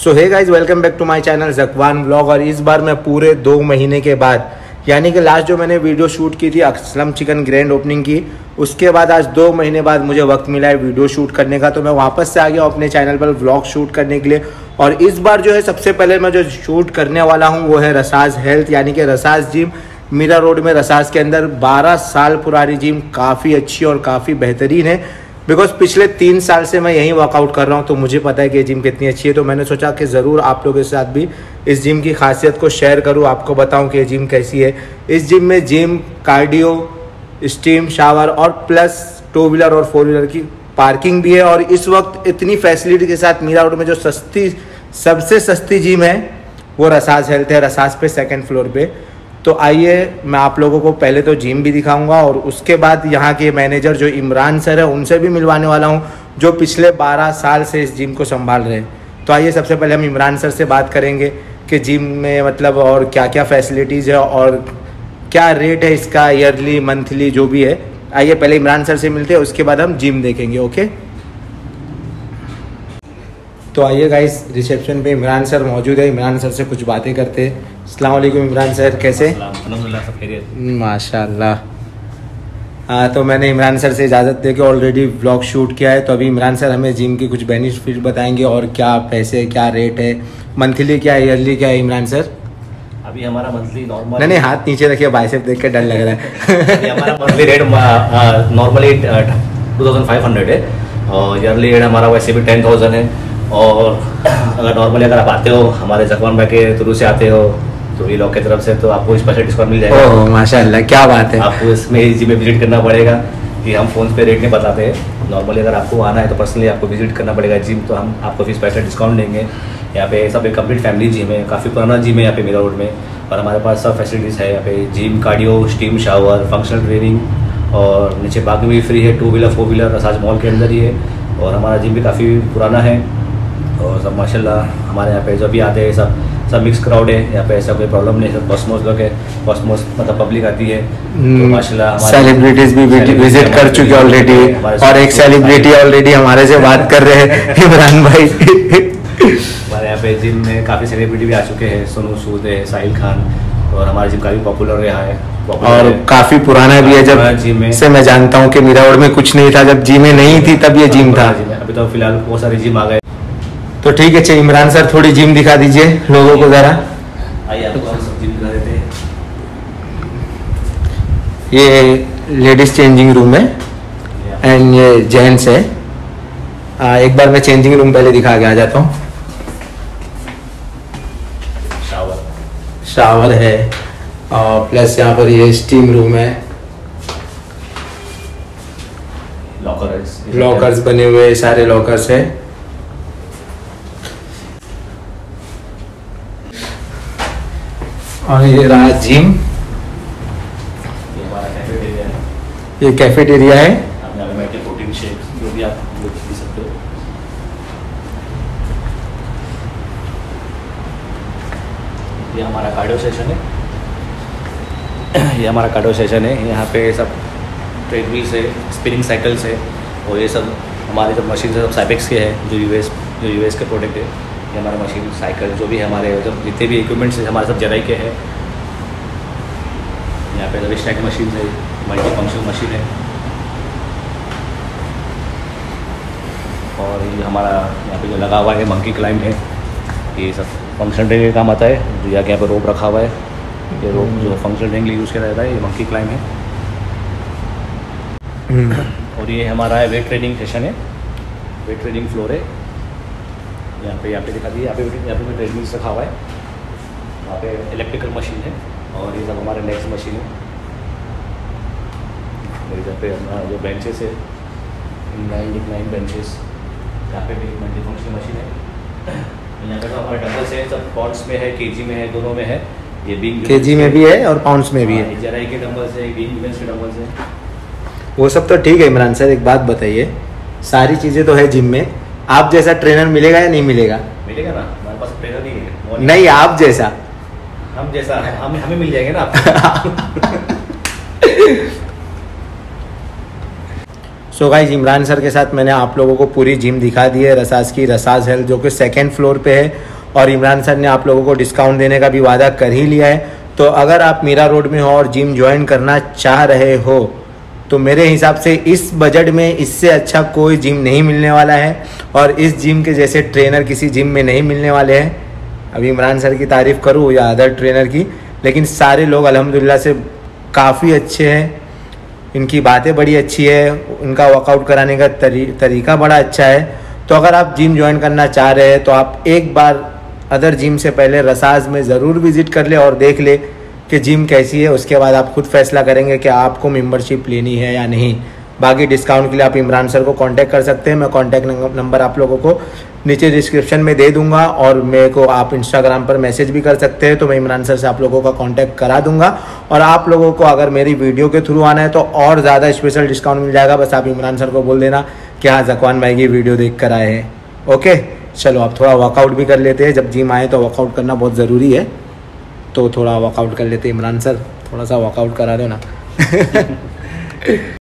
So hey guys, welcome back to my channel Zakwan vlog. और इस बार मैं पूरे 2 महीने के बाद, यानी कि लास्ट जो मैंने वीडियो शूट की थी असलम चिकन ग्रैंड ओपनिंग की, उसके बाद आज 2 महीने बाद मुझे वक्त मिला है वीडियो शूट करने का। तो मैं वापस से आ गया अपने चैनल पर व्लॉग शूट करने के लिए। और इस बार जो है सबसे पहले मैं जो शूट करने वाला हूँ वो है रसाज हेल्थ, यानी कि रसाज जिम, मीरा रोड में रसाज के अंदर। 12 साल पुरानी जिम, काफ़ी अच्छी और काफ़ी बेहतरीन है। बिकॉज पिछले 3 साल से मैं यहीं वर्कआउट कर रहा हूँ, तो मुझे पता है कि ये जिम कितनी अच्छी है। तो मैंने सोचा कि ज़रूर आप लोगों के साथ भी इस जिम की खासियत को शेयर करूँ, आपको बताऊँ कि ये जिम कैसी है। इस जिम में जिम, कार्डियो, स्टीम शावर और प्लस 2 व्हीलर और 4 व्हीलर की पार्किंग भी है। और इस वक्त इतनी फैसिलिटी के साथ मीरा रोड में जो सबसे सस्ती जिम है वो रसाज हेल्थ है, रसाज पे 2nd फ्लोर पे। तो आइए मैं आप लोगों को पहले तो जिम भी दिखाऊंगा और उसके बाद यहाँ के मैनेजर जो इमरान सर है उनसे भी मिलवाने वाला हूँ, जो पिछले 12 साल से इस जिम को संभाल रहे हैं। तो आइए सबसे पहले हम इमरान सर से बात करेंगे कि जिम में मतलब और क्या क्या फैसिलिटीज़ है और क्या रेट है इसका, ईयरली मंथली जो भी है। आइए पहले इमरान सर से मिलते हैं, उसके बाद हम जिम देखेंगे। ओके, तो आइए गाइस, रिसेप्शन पे इमरान सर मौजूद है। इमरान सर से कुछ बातें करते हैं। अस्सलाम वालेकुम इमरान सर, कैसे? माशाल्लाह। हाँ, तो मैंने इमरान सर से इजाज़त दे के ऑलरेडी व्लॉग शूट किया है। तो अभी इमरान सर हमें जिम की कुछ बेनिफिट बताएंगे और क्या पैसे, क्या रेट है, मंथली क्या है, ईयरली क्या है इमरान सर? अभी हमारा मंथली नॉर्मल, नहीं हाथ नीचे रखिए, बाइसेप देख के डर लग रहा है। हमारा मंथली रेट नॉर्मली 2500 है और ईयरली रेट हमारा वैसे भी 10,000 है। और अगर नॉर्मली अगर आप आते हो हमारे ज़कवान भाई के थ्रू से आते हो तो ये लोग की तरफ से, तो आपको स्पेशल डिस्काउंट मिल जाएगा। ओह माशाल्लाह, क्या बात है। आपको इसमें जिम में विजिट करना पड़ेगा, कि हम फ़ोन पे रेट नहीं बताते हैं। नॉर्मली अगर आपको आना है तो पर्सनली आपको विजिट करना पड़ेगा जिम, तो हम आपको फिर स्पेशल डिस्काउंट देंगे। यहाँ पे सब एक कंप्लीट फैमिली जिम है, काफ़ी पुराना जिम है यहाँ पे मीरा रोड में। और हमारे पास सब फैसिलिटीज़ है यहाँ पे, gym, cardio, steam shower, functional training और नीचे पार्किंग भी फ्री है। 2 व्हीलर 4 व्हीलर रसाज मॉल के अंदर ही है। और हमारा जिम भी काफ़ी पुराना है और सब माशाल्लाह हमारे यहाँ पे जो भी आते हैं सब मिक्स क्राउड है यहाँ पे, ऐसा कोई प्रॉब्लम नहीं है। सब कॉस्मोस लोग है, कॉस्मोस मतलब पब्लिक आती है। तो माशाल्लाह सेलिब्रिटीज भी विजिट कर चुके ऑलरेडी, और एक सेलिब्रिटी ऑलरेडी हमारे से बात कर रहे हैं, इमरान भाई। हमारे यहाँ पे जिम में काफ़ी सेलिब्रिटी भी आ चुके हैं, सोनू सूद है, साहिल खान। और हमारा जिम काफ़ी पॉपुलर रहा है और काफ़ी पुराना भी है। जब जिम में से मैं जानता हूँ कि मीरा रोड में कुछ नहीं था, जब जिमें नहीं थी तब ये जिम था। अभी तो फिलहाल बहुत सारे जिम आ गए। तो ठीक है, अच्छा इमरान सर थोड़ी जिम दिखा दीजिए लोगों को ज़रा। आइए आपको हम सब जिम दिखा देते हैं। ये लेडीज़ चेंजिंग रूम है एंड ये जेंट्स है। एक बार मैं चेंजिंग रूम पहले दिखा के आ जाता हूँ। शावर है और प्लस यहाँ पर ये स्टीम रूम है, लॉकर्स बने हुए, सारे लॉकर्स है। और ये रहा जिम, ये कैफेटेरिया है। प्रोटीन शेक्स जो भी आप पी सकते हो। ये हमारा कार्डियो सेशन है, ये हमारा कार्डियो सेशन है। यहाँ पे सब ट्रेडमिल्स है, स्पिनिंग साइकिल्स है और ये सब हमारे जो मशीन है सब साइपेक्स के हैं, जो यूएस के प्रोडक्ट है। ये हमारा मशीन, साइकिल जो भी है हमारे, जब जितने भी इक्विपमेंट्स है हमारे सब जराई के हैं। यहाँ पे सब स्टैक मशीन है, मल्टी फंक्शनल मशीन है। और ये हमारा यहाँ पे जो लगा हुआ है मंकी क्लाइंब है, ये सब फंक्शनल ट्रेनिंग का काम आता है। जो यहाँ पे रोप रखा हुआ है, ये रोप जो फंक्शनल ट्रेनिंग लिए यूज़ किया जाता है, ये मंकी क्लाइंब है। और ये हमारा है वेट ट्रेनिंग सेशन है, वेट ट्रेनिंग फ्लोर है। यहाँ पे दिखा दिए, यहाँ पे भी ट्रेडमिल्स रखा हुआ है। यहाँ पे इलेक्ट्रिकल मशीन है और ये सब हमारे लेग्स मशीन है। यहाँ पे जो बेंचेस है, इंक्लाइन बेंचेस, यहाँ पे भी मल्टीफंक्शनल मशीन है। यहाँ पे तो हमारे डंबल्स है, सब पाउंड्स में है, केजी में है, दोनों में है। ये बीइंग केजी में भी है और पाउंड्स में भी है। जराई के डंबल्स है, बीइंग यूनिट्स के डंबल्स है। वो सब तो ठीक है। इमरान सर एक बात बताइए, सारी चीज़ें तो है जिम में, आप जैसा ट्रेनर मिलेगा या नहीं मिलेगा? मिलेगा ना, हमारे पास ट्रेनर नहीं है। नहीं, आप जैसा, हम जैसा हमें मिल जाएंगे ना। सो गाइस, इमरान सर के साथ मैंने आप लोगों को पूरी जिम दिखा दी है रसाज की, रसाज हेल्थ, जो कि 2nd फ्लोर पे है। और इमरान सर ने आप लोगों को डिस्काउंट देने का भी वादा कर ही लिया है। तो अगर आप मीरा रोड में हो और जिम ज्वाइन करना चाह रहे हो तो मेरे हिसाब से इस बजट में इससे अच्छा कोई जिम नहीं मिलने वाला है, और इस जिम के जैसे ट्रेनर किसी जिम में नहीं मिलने वाले हैं। अभी इमरान सर की तारीफ़ करूँ या अदर ट्रेनर की, लेकिन सारे लोग अल्हम्दुलिल्लाह से काफ़ी अच्छे हैं, इनकी बातें बड़ी अच्छी है, उनका वर्कआउट कराने का तरीका बड़ा अच्छा है। तो अगर आप जिम ज्वाइन करना चाह रहे हैं तो आप एक बार अदर जिम से पहले रसाज में ज़रूर विज़िट कर ले और देख ले कि जिम कैसी है। उसके बाद आप खुद फैसला करेंगे कि आपको मेंबरशिप लेनी है या नहीं। बाकी डिस्काउंट के लिए आप इमरान सर को कांटेक्ट कर सकते हैं। मैं कांटेक्ट नंबर आप लोगों को नीचे डिस्क्रिप्शन में दे दूंगा, और मेरे को आप इंस्टाग्राम पर मैसेज भी कर सकते हैं, तो मैं इमरान सर से आप लोगों का कांटेक्ट करा दूंगा। और आप लोगों को अगर मेरी वीडियो के थ्रू आना है तो और ज़्यादा स्पेशल डिस्काउंट मिल जाएगा। बस आप इमरान सर को बोल देना कि हाँ ज़कवान भाई की वीडियो देख कर आए हैं। ओके, चलो आप थोड़ा वर्कआउट भी कर लेते हैं। जब जिम आए तो वर्कआउट करना बहुत ज़रूरी है, तो थोड़ा वर्कआउट कर लेते हैं। इमरान सर थोड़ा सा वर्कआउट करा दो ना।